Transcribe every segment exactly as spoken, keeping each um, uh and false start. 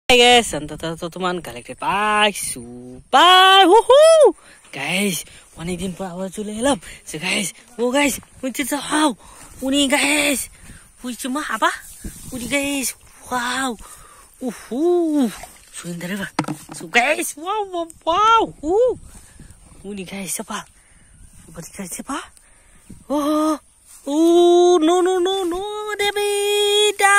Hey guys, teman-teman collected by super woohoo guys. One din pa awal sulelam. So guys, oh guys, punca wow. Uni guys. Punca mah apa? Uni guys. Wow. Uhu. Sudah apa? So guys, wow wow wow. Uh. Uni guys apa? Uni guys apa? Oh. Oh, no no no no, Devida.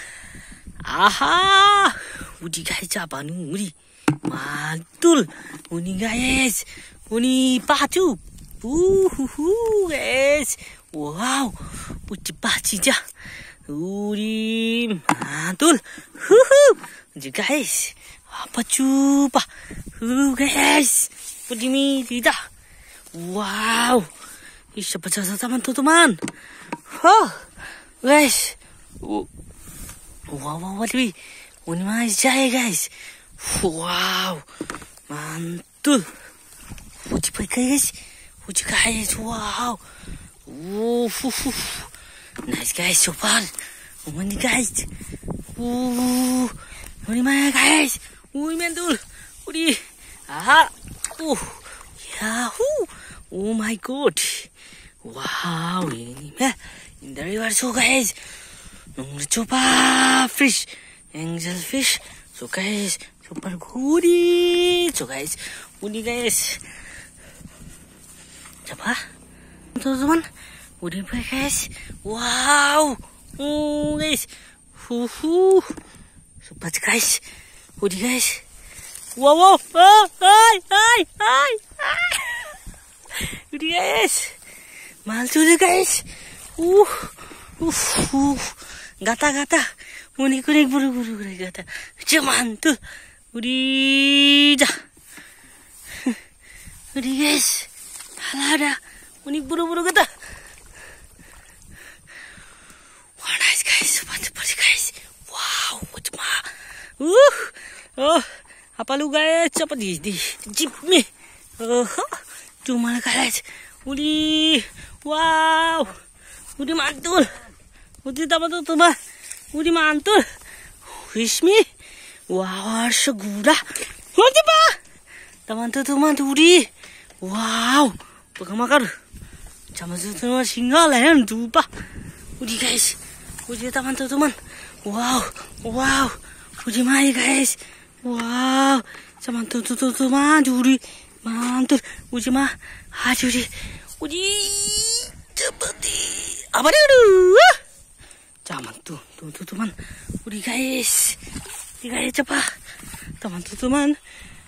Aha. Udi guys apa nih Udi mantul Uni guys Uni pacu uhuhu guys wow Udi pacu ja Udi mantul huhu Udi guys apa coba uh guys Udi mi tidak wow siapa saja teman-teman oh guys wow wow wow Uni mais jaya guys. Wow. Mantul. Uji pakai guys. Uji guys. Wow. Uh, uh, uh. Nice guys. Super. Uni guys. Uh. Uni mana guys. Ui mantul. Uni. Aha. Uh. Yahoo. Oh my god. Wow. Ini mah. In the river so guys. Nung coba fish. Angel fish. So guys, super goodie. So guys, goodie guys. Coba, teman-teman, goodie guys. Wow, oh guys, huhu, super guys, goodie guys. Wow, wow, oh, hai, hai, hai, hai. Goodie guys, mantul guys. Uh, uh, uh, gata-gata. Unik-unik buru-buru kata cuman tuh udah udah guys halah ada unik buru-buru kata wah nice guys mantap guys wow cuma uh oh apa lu guys apa di di jeep nih oh cuma guys udah wow udah mantul udah tambah tuh mah Udi mantul. Wish me. Wow, segura. Mati pa. Teman-teman Udi. Wow. Pagkamakar. Sama teman singal yan tupa. Udi guys. Udi teman-teman. Wow. Wow. Udi mai guys. Wow. Sama teman-teman Udi. Mantul. Udi mah. Haji Udi. Udi. Cepeti. Apa dulu? Zaman tuh, tuh, tuh teman, udah guys, udah guys cepat, teman tuh teman,